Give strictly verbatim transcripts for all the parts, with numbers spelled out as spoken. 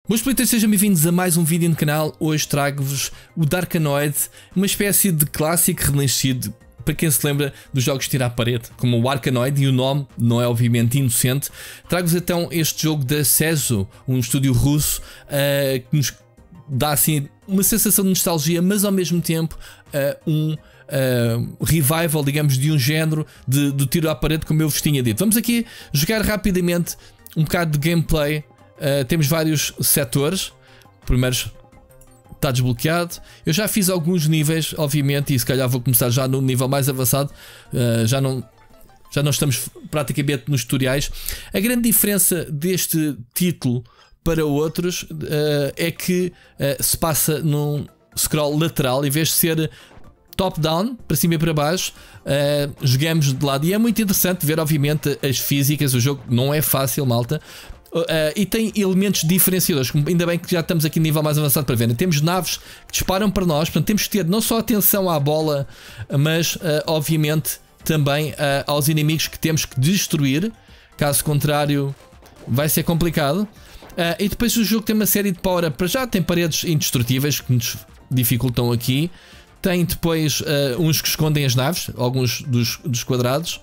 Boas splitters, sejam bem-vindos a mais um vídeo no canal. Hoje trago-vos o Darkanoid, uma espécie de clássico renascido para quem se lembra dos jogos de tirar a parede, como o Arkanoid, e o nome não é obviamente inocente. Trago-vos então este jogo da Sezo, um estúdio russo uh, que nos dá assim uma sensação de nostalgia, mas ao mesmo tempo uh, um uh, revival, digamos, de um género de, de tiro à parede, como eu vos tinha dito. Vamos aqui jogar rapidamente um bocado de gameplay. Uh, temos vários setores. O primeiro está desbloqueado. Eu já fiz alguns níveis, obviamente, e se calhar vou começar já no nível mais avançado. Uh, já, não, já não estamos praticamente nos tutoriais. A grande diferença deste título para outros uh, é que uh, se passa num scroll lateral, em vez de ser top-down, para cima e para baixo. Uh, jogamos de lado, e é muito interessante ver, obviamente, as físicas. O jogo não é fácil, malta. Uh, e tem elementos diferenciadores, como ainda bem que já estamos aqui no nível mais avançado para ver, né? Temos naves que disparam para nós, portanto temos que ter não só atenção à bola, mas uh, obviamente também uh, aos inimigos que temos que destruir. Caso contrário vai ser complicado. uh, E depois o jogo tem uma série de power-up. Para já tem paredes indestrutíveis que nos dificultam aqui. Tem depois uh, uns que escondem as naves, alguns dos, dos quadrados.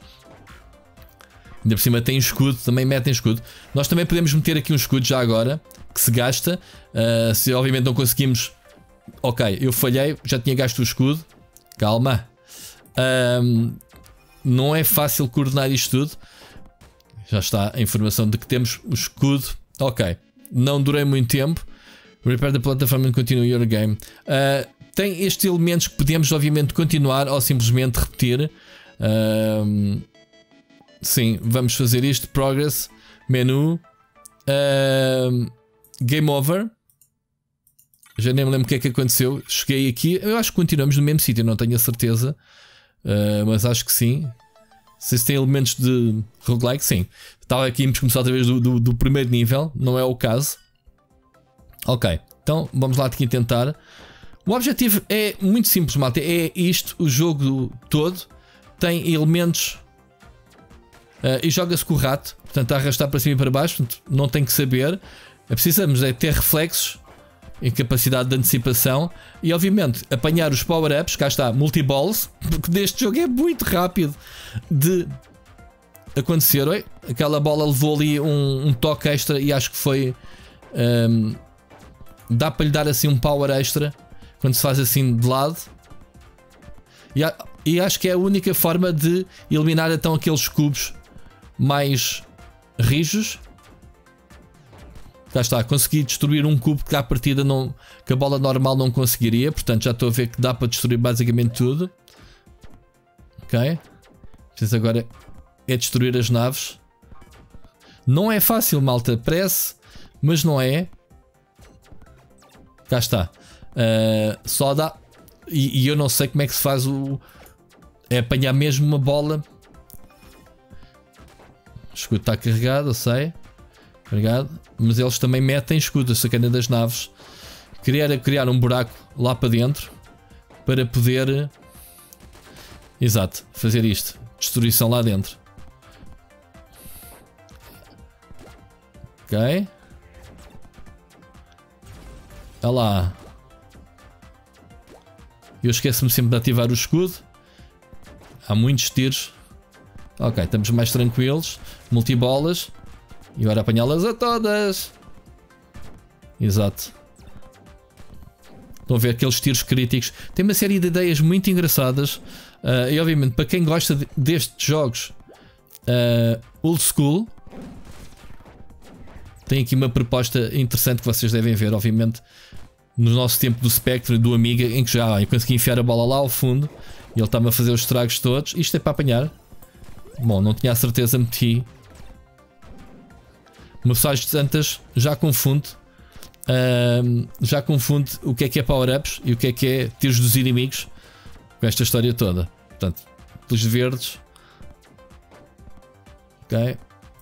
Ainda por cima tem escudo, também metem escudo. Nós também podemos meter aqui um escudo já agora, que se gasta. Uh, se obviamente não conseguimos. Ok, eu falhei, já tinha gasto o escudo. Calma. Um, não é fácil coordenar isto tudo. Já está a informação de que temos o escudo. Ok, não durei muito tempo. Repair the platform and continue your game. Uh, tem estes elementos que podemos obviamente continuar ou simplesmente repetir. Uh, Sim, vamos fazer isto. Progress, menu, uh, Game Over. Já nem me lembro o que é que aconteceu. Cheguei aqui, eu acho que continuamos no mesmo sítio, não tenho a certeza, uh, mas acho que sim. Se tem elementos de roguelike, sim. Estava aqui, vamos começar outra vez do, do, do primeiro nível, não é o caso. Ok, então vamos lá aqui tentar. O objetivo é muito simples, malta. É isto, o jogo todo tem elementos. Uh, e joga-se com o rato, portanto a arrastar para cima e para baixo, portanto, não tem que saber. Precisamos é ter reflexos e capacidade de antecipação e obviamente apanhar os power-ups. Cá está, multiballs, porque deste jogo é muito rápido de acontecer. Oi? Aquela bola levou ali um, um toque extra e acho que foi um, dá para lhe dar assim um power extra quando se faz assim de lado. E, a, e acho que é a única forma de eliminar então aqueles cubos mais rijos. Cá está, consegui destruir um cubo que à partida não, que a bola normal não conseguiria. Portanto já estou a ver que dá para destruir basicamente tudo. Ok. Preciso agora é destruir as naves. Não é fácil, malta, parece, mas não é. Cá está. uh, Só dá. E, e eu não sei como é que se faz o... É apanhar mesmo uma bola. O escudo está carregado, eu sei. Obrigado. Mas eles também metem escudo, a sacana das naves. Queria criar um buraco lá para dentro para poder... Exato, fazer isto. Destruição lá dentro. Ok. Olha lá. Eu esqueço-me sempre de ativar o escudo. Há muitos tiros. Ok, estamos mais tranquilos. Multibolas. E agora apanhá-las a todas. Exato. Estão a ver aqueles tiros críticos. Tem uma série de ideias muito engraçadas. Uh, e obviamente para quem gosta de, destes jogos uh, old school, tem aqui uma proposta interessante que vocês devem ver, obviamente. No nosso tempo do Spectre e do Amiga, em que já eu consegui enfiar a bola lá ao fundo e ele está-me a fazer os estragos todos. Isto é para apanhar. Bom, não tinha a certeza, meti. Uma pessoa de tantas já confunde. Uh, já confunde o que é que é power-ups e o que é que é tiros dos inimigos com esta história toda. Portanto, pelos verdes. Ok.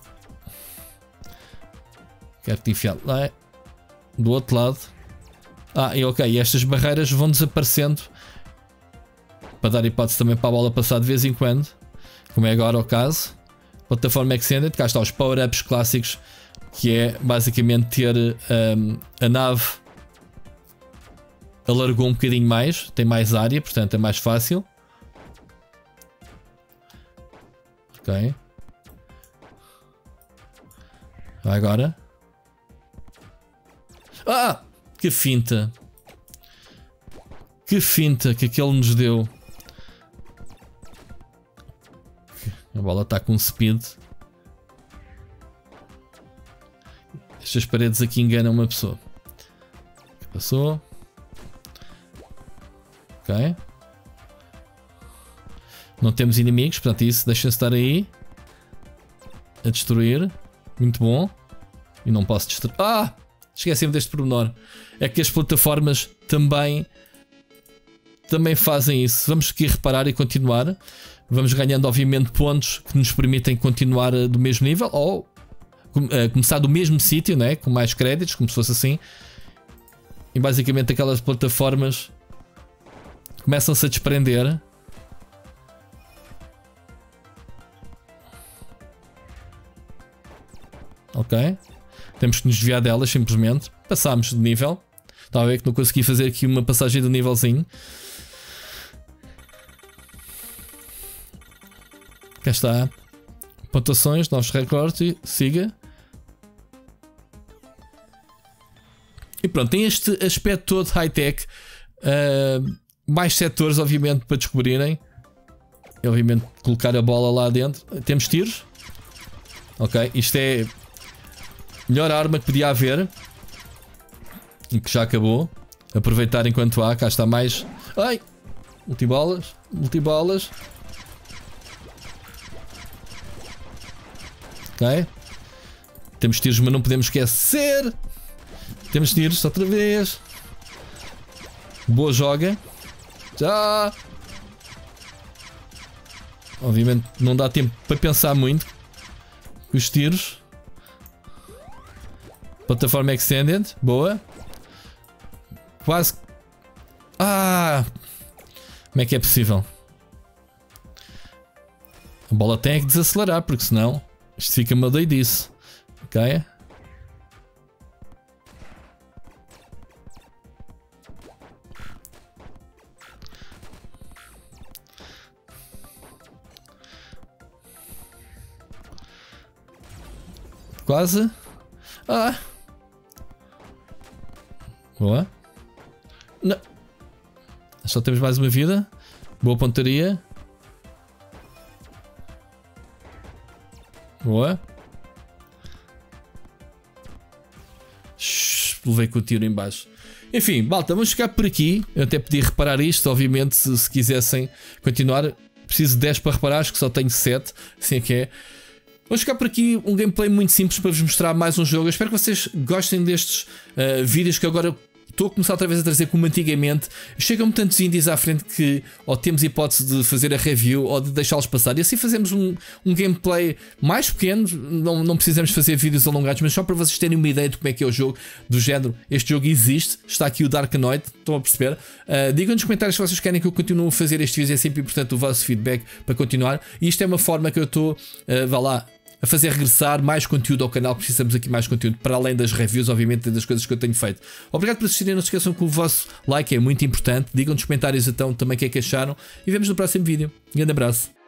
Quero-te enfiar lá. Do outro lado. Ah, e ok, estas barreiras vão desaparecendo para dar hipótese também para a bola passar de vez em quando, como é agora o caso. Plataforma Extended, cá está os power-ups clássicos que é basicamente ter um, a nave alargou um bocadinho mais, tem mais área, portanto é mais fácil. Ok. Vai agora. Ah! Que finta! Que finta que aquele nos deu. A bola está com speed. Estas paredes aqui enganam uma pessoa. Passou. Ok. Não temos inimigos, portanto isso deixa-se estar aí. A destruir. Muito bom. E não posso destruir. Ah! Esqueci-me deste pormenor. É que as plataformas também Também fazem isso. Vamos aqui reparar e continuar. Vamos ganhando obviamente pontos que nos permitem continuar do mesmo nível. Ou uh, começar do mesmo sítio, né? Com mais créditos, como se fosse assim. E basicamente aquelas plataformas começam-se a desprender. Ok. Temos que nos desviar delas simplesmente. Passámos de nível. Estava a ver que não consegui fazer aqui uma passagem de nívelzinho. Cá está. Pontuações, novos recordes e siga. E pronto, tem este aspecto todo high-tech. Uh, mais setores, obviamente, para descobrirem. E, obviamente, colocar a bola lá dentro. Temos tiros. Ok, isto é a melhor arma que podia haver. E que já acabou. Aproveitar enquanto há. Cá está mais. Ai! Multibolas. Multibolas. Ok. Temos tiros, mas não podemos esquecer. Temos tiros outra vez. Boa joga. Já. Obviamente não dá tempo para pensar muito. Os tiros. Plataforma extended. Boa. Quase. Ah! Como é que é possível? A bola tem que desacelerar, porque senão isto fica uma doidice. Ok? Quase. Ah! Boa. Não. Só temos mais uma vida. Boa pontaria. Boa. Shhh, levei com o tiro em baixo. Enfim, malta, vamos ficar por aqui. Eu até podia reparar isto, obviamente, se, se quisessem continuar. Preciso de dez para reparar, acho que só tenho sete. Assim é que é. Vamos ficar por aqui, um gameplay muito simples para vos mostrar mais um jogo. Eu espero que vocês gostem destes uh, vídeos que agora estou a começar outra vez a trazer como antigamente. Chegam-me tantos indies à frente que ou temos hipótese de fazer a review ou de deixá-los passar. E assim fazemos um, um gameplay mais pequeno. Não, não precisamos fazer vídeos alongados, mas só para vocês terem uma ideia de como é que é o jogo. Do género, este jogo existe. Está aqui o Darkanoid, estão a perceber? Uh, Digam nos comentários se vocês querem que eu continue a fazer estes vídeos. É sempre importante o vosso feedback para continuar. E isto é uma forma que eu estou, uh, vá lá, a fazer regressar mais conteúdo ao canal. Precisamos aqui mais conteúdo, para além das reviews, obviamente, das coisas que eu tenho feito. Obrigado por assistirem, não se esqueçam que o vosso like é muito importante. Digam nos comentários então também o que é que acharam. E vemos no próximo vídeo. Um grande abraço.